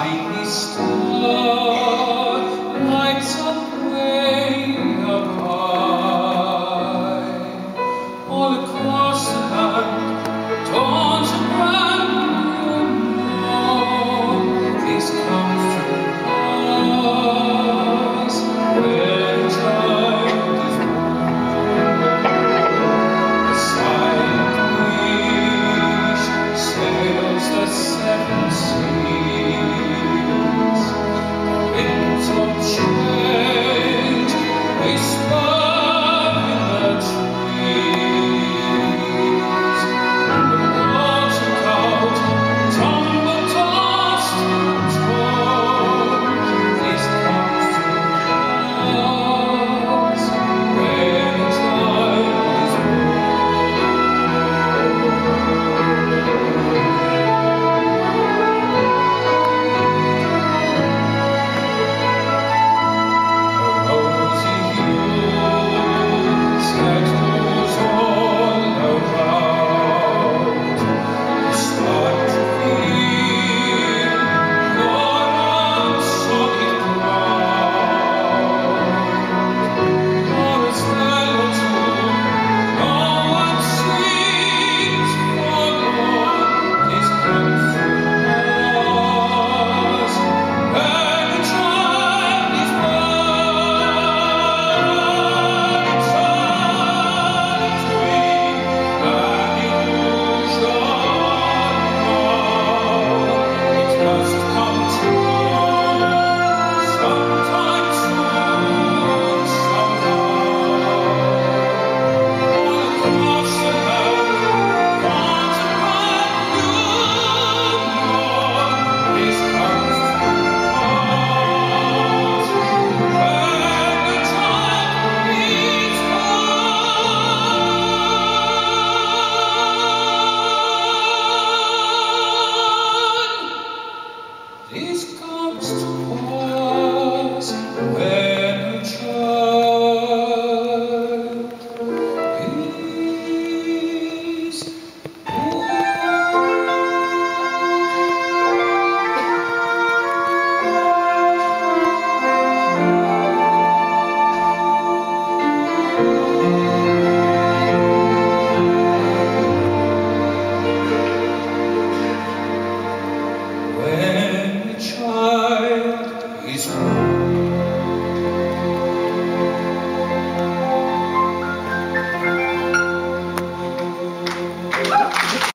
tiny star lights up way up high. All across the land dawns a brand new dawn. Please come through us where the child is born. A silent breeze sails the seven seas. Winds of change whisper in the trees. The water cloud tumble tossed and torn. Please come through us where the child is This comes to pass.